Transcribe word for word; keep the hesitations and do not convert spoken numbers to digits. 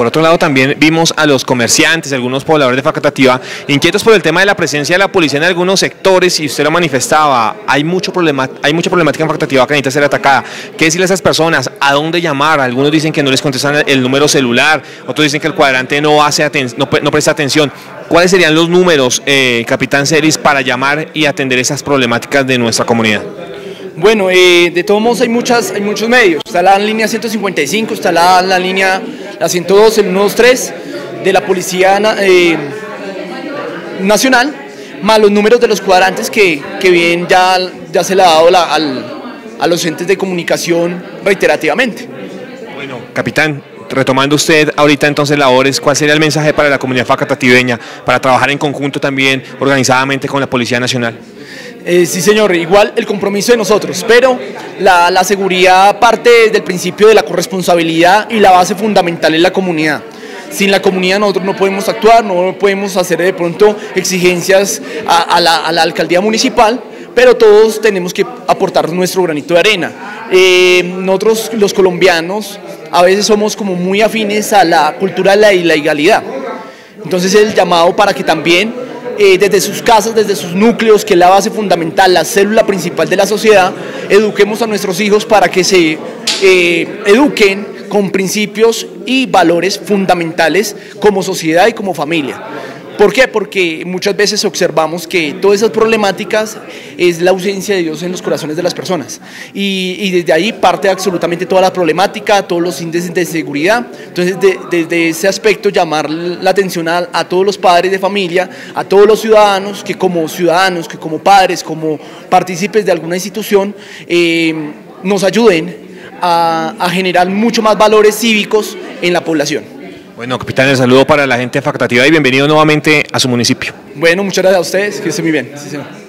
por otro lado también vimos a los comerciantes, algunos pobladores de Facatativá, inquietos por el tema de la presencia de la policía en algunos sectores, y usted lo manifestaba, hay, mucho problema, hay mucha problemática en Facatativá que necesita ser atacada. ¿Qué decirle a esas personas? ¿A dónde llamar? Algunos dicen que no les contestan el número celular, otros dicen que el cuadrante no, hace aten no, no presta atención. ¿Cuáles serían los números, eh, capitán Celis, para llamar y atender esas problemáticas de nuestra comunidad? Bueno, eh, de todos modos hay, muchas, hay muchos medios. Está la línea ciento cincuenta y cinco, está la, la línea la ciento dos, el ciento veintitrés de la Policía eh, Nacional, más los números de los cuadrantes que, que bien ya, ya se le ha dado la, al, a los entes de comunicación reiterativamente. Bueno, capitán, retomando usted ahorita entonces labores, ¿cuál sería el mensaje para la comunidad facatativeña para trabajar en conjunto también, organizadamente con la Policía Nacional? Eh, sí señor, igual el compromiso de nosotros, pero la, la seguridad parte del principio de la corresponsabilidad y la base fundamental es la comunidad. Sin la comunidad nosotros no podemos actuar, no podemos hacer de pronto exigencias a, a, la, a la alcaldía municipal, pero todos tenemos que aportar nuestro granito de arena. Eh, nosotros los colombianos a veces somos como muy afines a la cultura de la ilegalidad, entonces el llamado para que también Eh, desde sus casas, desde sus núcleos, que es la base fundamental, la célula principal de la sociedad, eduquemos a nuestros hijos para que se eh, eduquen con principios y valores fundamentales como sociedad y como familia. ¿Por qué? Porque muchas veces observamos que todas esas problemáticas es la ausencia de Dios en los corazones de las personas, y, y desde ahí parte absolutamente toda la problemática, todos los índices de seguridad. Entonces de, desde ese aspecto llamar la atención a, a todos los padres de familia, a todos los ciudadanos, que como ciudadanos, que como padres, como partícipes de alguna institución, eh, nos ayuden a, a generar mucho más valores cívicos en la población. Bueno, capitán, el saludo para la gente de Facatativá y bienvenido nuevamente a su municipio. Bueno, muchas gracias a ustedes, que estén muy bien. Sí, señor.